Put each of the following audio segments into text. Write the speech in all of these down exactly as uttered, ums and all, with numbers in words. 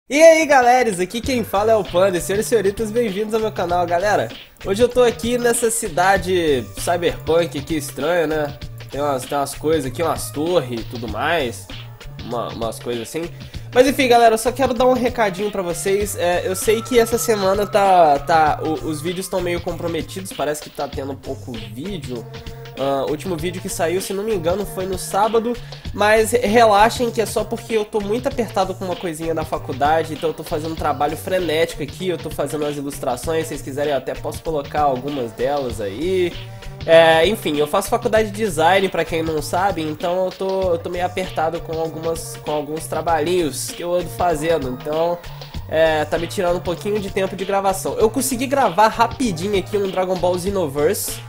E aí galera, aqui quem fala é o Panda, senhores e senhoritas, bem-vindos ao meu canal, galera. Hoje eu tô aqui nessa cidade cyberpunk aqui estranha, né? Tem umas, tem umas coisas aqui, umas torres e tudo mais, uma, umas coisas assim. Mas enfim galera, eu só quero dar um recadinho pra vocês. é, Eu sei que essa semana tá, tá, o, os vídeos estão meio comprometidos, parece que tá tendo pouco vídeo. Uh, o último vídeo que saiu, se não me engano, foi no sábado. Mas relaxem que é só porque eu tô muito apertado com uma coisinha da faculdade. Então eu tô fazendo um trabalho frenético aqui. Eu tô fazendo as ilustrações, se vocês quiserem eu até posso colocar algumas delas aí. é, Enfim, eu faço faculdade de design, pra quem não sabe. Então eu tô, eu tô meio apertado com, algumas, com alguns trabalhinhos que eu ando fazendo. Então é, tá me tirando um pouquinho de tempo de gravação. Eu consegui gravar rapidinho aqui um Dragon Ball Xenoverse,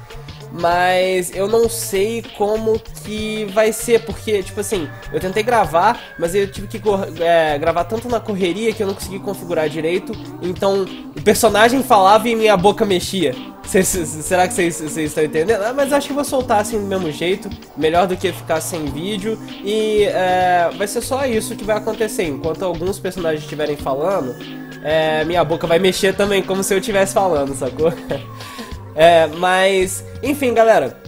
mas eu não sei como que vai ser, porque, tipo assim, eu tentei gravar, mas eu tive que é, gravar tanto na correria que eu não consegui configurar direito. Então, o personagem falava e minha boca mexia. Cês, será que vocês estão entendendo? Ah, mas acho que vou soltar assim do mesmo jeito, melhor do que ficar sem vídeo. E é, vai ser só isso que vai acontecer, enquanto alguns personagens estiverem falando, é, minha boca vai mexer também, como se eu estivesse falando, sacou? É, mas, enfim, galera,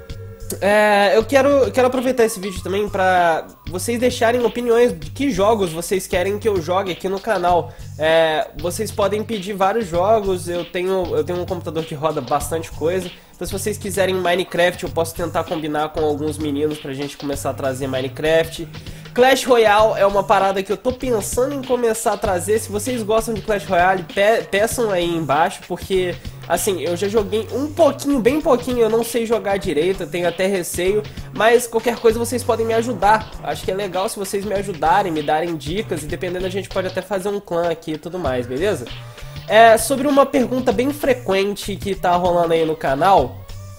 é, eu quero, eu quero aproveitar esse vídeo também pra vocês deixarem opiniões de que jogos vocês querem que eu jogue aqui no canal. É, vocês podem pedir vários jogos, eu tenho, eu tenho um computador que roda bastante coisa. Então se vocês quiserem Minecraft, eu posso tentar combinar com alguns meninos pra gente começar a trazer Minecraft. Clash Royale é uma parada que eu tô pensando em começar a trazer. Se vocês gostam de Clash Royale, pe peçam aí embaixo, porque, assim, eu já joguei um pouquinho, bem pouquinho, eu não sei jogar direito, eu tenho até receio, mas qualquer coisa vocês podem me ajudar. Acho que é legal se vocês me ajudarem, me darem dicas, e dependendo a gente pode até fazer um clã aqui e tudo mais, beleza? É, sobre uma pergunta bem frequente que tá rolando aí no canal,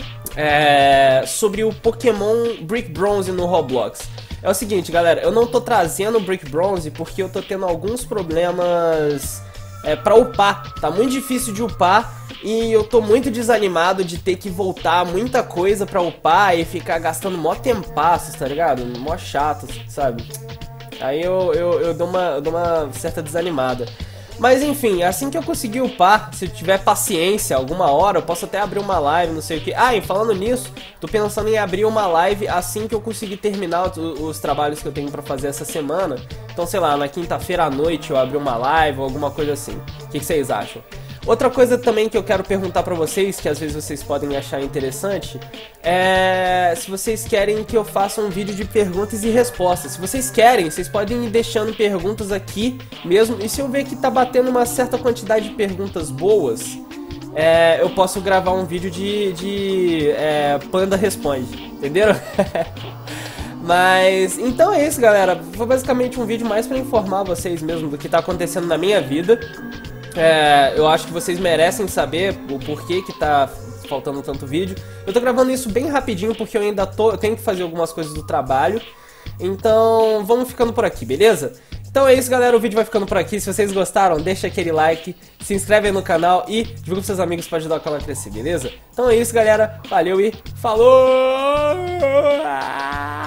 é, sobre o Pokémon Brick Bronze no Roblox. É o seguinte, galera, eu não tô trazendo o Brick Bronze porque eu tô tendo alguns problemas é, pra upar. Tá muito difícil de upar e eu tô muito desanimado de ter que voltar muita coisa pra upar e ficar gastando mó tempasso, tá ligado? Mó chato, sabe? Aí eu, eu, eu, dou uma, eu dou uma certa desanimada. Mas enfim, assim que eu conseguir upar, se eu tiver paciência, alguma hora, eu posso até abrir uma live, não sei o que. Ah, e falando nisso, tô pensando em abrir uma live assim que eu conseguir terminar os, os trabalhos que eu tenho pra fazer essa semana. Então, sei lá, na quinta-feira à noite eu abrir uma live ou alguma coisa assim. O que, que vocês acham? Outra coisa também que eu quero perguntar pra vocês, que às vezes vocês podem achar interessante, é se vocês querem que eu faça um vídeo de perguntas e respostas. Se vocês querem, vocês podem ir deixando perguntas aqui mesmo, e se eu ver que tá batendo uma certa quantidade de perguntas boas, é, eu posso gravar um vídeo de, de é, Panda Responde, entenderam? Mas, então é isso, galera. Foi basicamente um vídeo mais pra informar vocês mesmo do que tá acontecendo na minha vida. É, eu acho que vocês merecem saber o porquê que tá faltando tanto vídeo. Eu tô gravando isso bem rapidinho porque eu ainda tô, eu tenho que fazer algumas coisas do trabalho. Então vamos ficando por aqui, beleza? Então é isso, galera, o vídeo vai ficando por aqui. Se vocês gostaram, deixa aquele like, se inscreve aí no canal e divulga pros seus amigos pra ajudar o canal a crescer, beleza? Então é isso, galera, valeu e falou!